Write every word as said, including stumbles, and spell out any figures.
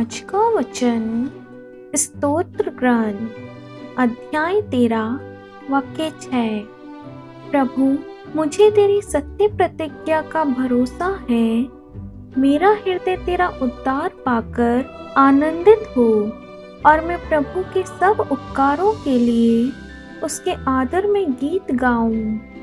आज का वचन स्तोत्र ग्रंथ अध्याय तेरा वाक्य छः। प्रभु, मुझे तेरी सत्य प्रतिज्ञा का भरोसा है। मेरा हृदय तेरा उद्धार पाकर आनंदित हो और मैं प्रभु के सब उपकारों के लिए उसके आदर में गीत गाऊं।